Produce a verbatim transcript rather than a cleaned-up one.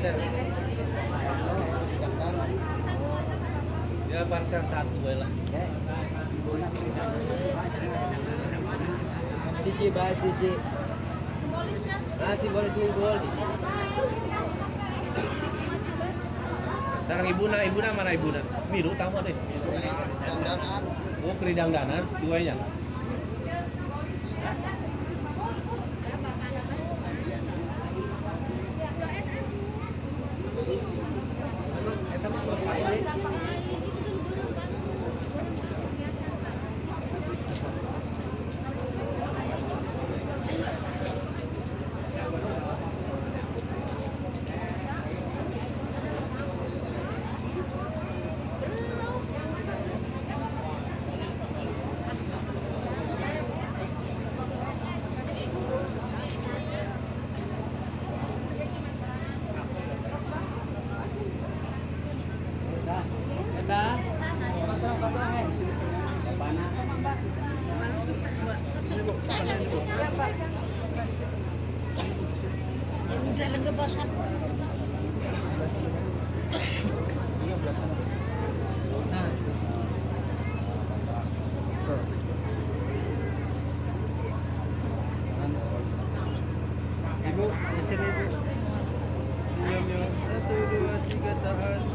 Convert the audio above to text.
parcel. Ya parcel satu lah. Siji bahas siji. Simbolisnya? Ah, simbolis unggul. Sekarang ibu na, ibu na mana ibu na? Biru tahu deh. Dandanan. Oh keridang danan, cuanya. Eta pasrah-pasrah eh. Mana? Ya udah lega bosan. Nah. Ibu, di sini ibu. Diam ya. Satu, dua, tiga, tahan.